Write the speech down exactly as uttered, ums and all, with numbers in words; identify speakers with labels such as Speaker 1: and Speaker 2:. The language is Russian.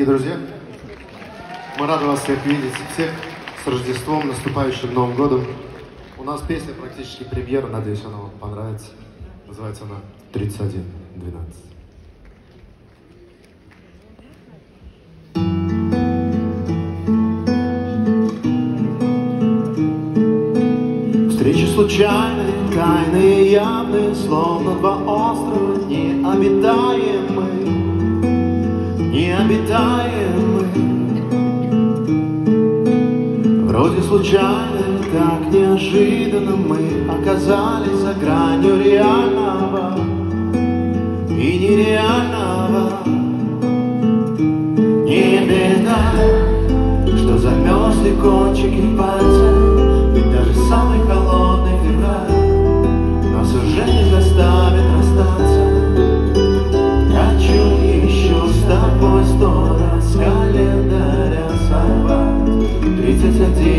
Speaker 1: Друзья, мы рады вас всех видеть, всех с Рождеством, наступающим Новым годом. У нас песня практически премьера, надеюсь, она вам понравится. Называется она тридцать один двенадцать. Встречи случайные, тайные, явные, словно два острова необитаемые, необитаемые. Вроде случайно, так неожиданно мы оказались за гранью реального и нереального. Не беда, что замерзли кончики пальцев, ведь даже самый холодный февраль нас уже не заставит расстаться. Хочу еще с тобой сто раз календаря сорвать. Тридцать один